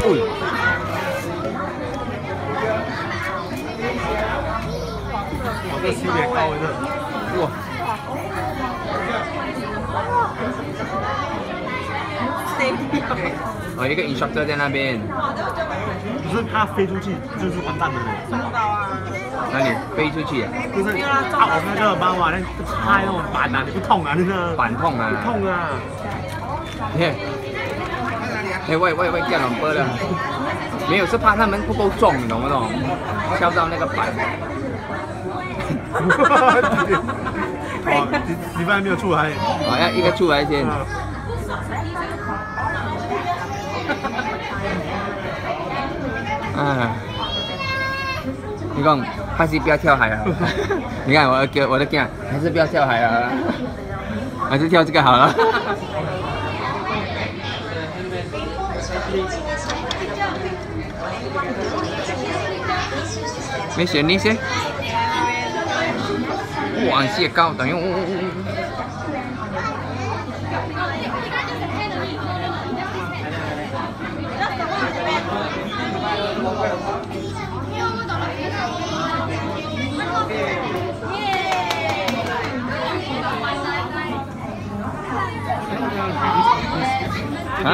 这级别高的，哇！ 哦，一个 instructor 在那边。 不是它飞出去就是完蛋的。 哪里飞出去啊？ 就是啊，我那个妈妈那拍那种板啊，你不痛啊？那个板痛啊？ 痛啊！ 喂，掉两波了。没有，是怕他们不够重，你懂不懂？跳到那个板。 哦，你们还没有出来。 哦，要一个出来先。啊，你讲还是不要跳海啊？你看我的囝，还是不要跳海啊，还是跳这个好了。你选那些？哇，谢高，等于啊？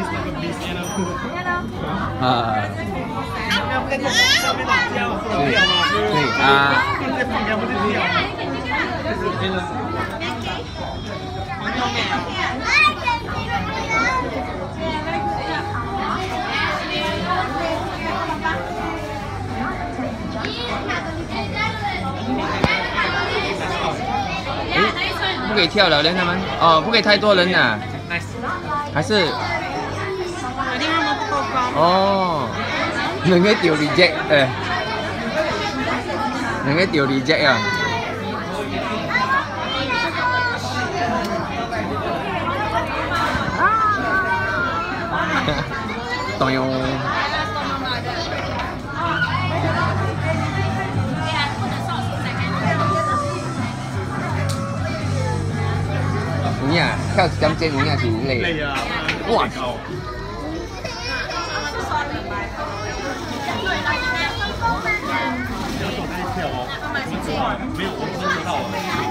啊。对啊。不可以跳了，他们哦，不可以太多人呐，还是哦，两个掉 reject 两个掉 reject 啊。当哟。有影跳一点钟有影是累。累啊！哇！没有，我们知道。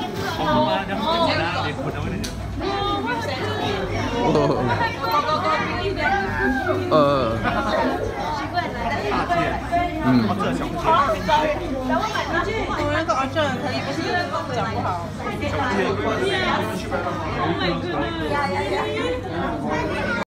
我那个安全可以不是讲不好。